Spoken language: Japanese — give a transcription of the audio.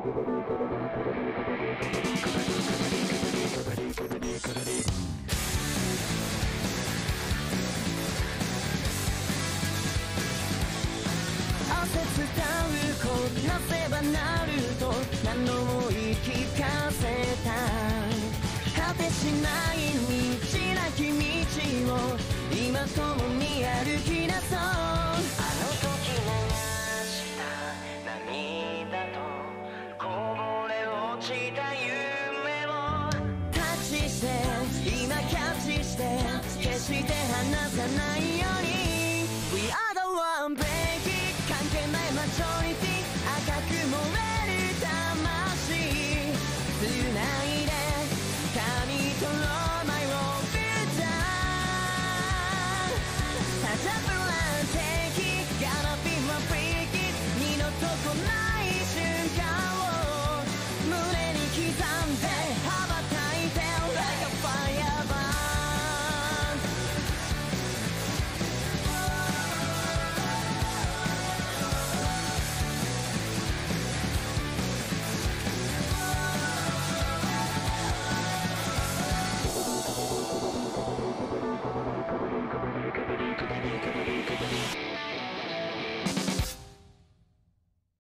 伝うこなせばなると何度も言い聞かせた。果てしない道なき道を今共に歩き出そう。